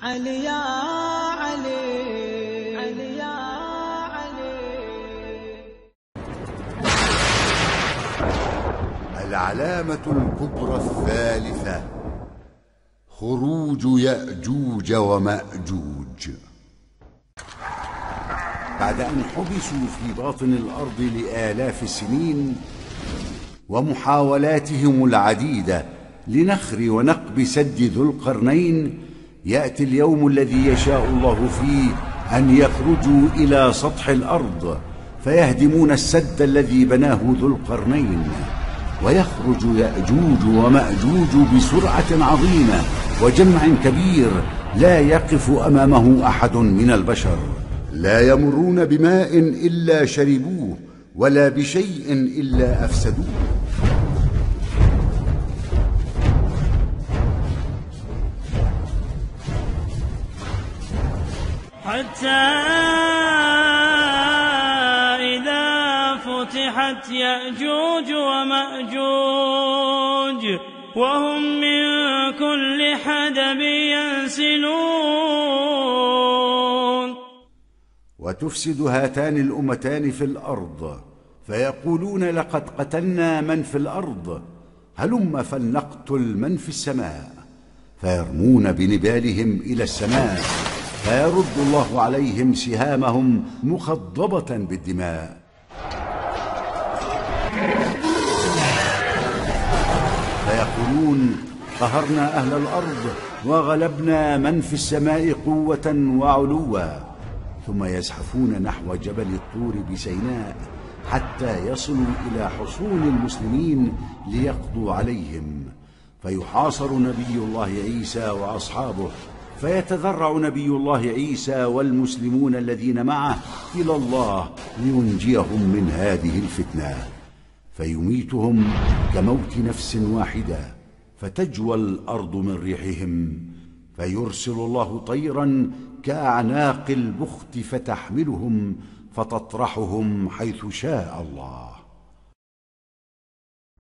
علي يا علي، علي يا علي. العلامة الكبرى الثالثة: خروج يأجوج ومأجوج. بعد أن حبسوا في باطن الأرض لآلاف السنين ومحاولاتهم العديدة لنخر ونقب سد ذو القرنين، يأتي اليوم الذي يشاء الله فيه أن يخرجوا إلى سطح الأرض فيهدمون السد الذي بناه ذو القرنين، ويخرج يأجوج ومأجوج بسرعة عظيمة وجمع كبير لا يقف أمامه أحد من البشر. لا يمرون بماء إلا شربوه، ولا بشيء إلا أفسدوه. حتى إذا فتحت يأجوج ومأجوج وهم من كل حدب ينسلون. وتفسد هاتان الأمتان في الأرض فيقولون: لقد قتلنا من في الأرض، هلم فلنقتل من في السماء. فيرمون بنبالهم إلى السماء فيرد الله عليهم سهامهم مخضبة بالدماء. فيقولون: قهرنا أهل الأرض وغلبنا من في السماء قوة وعلوا. ثم يزحفون نحو جبل الطور بسيناء حتى يصلوا إلى حصون المسلمين ليقضوا عليهم. فيحاصر نبي الله عيسى وأصحابه، فيتذرع نبي الله عيسى والمسلمون الذين معه إلى الله لينجيهم من هذه الفتنة، فيميتهم كموت نفس واحدة، فتجوى الأرض من ريحهم. فيرسل الله طيرا كأعناق البخت فتحملهم فتطرحهم حيث شاء الله.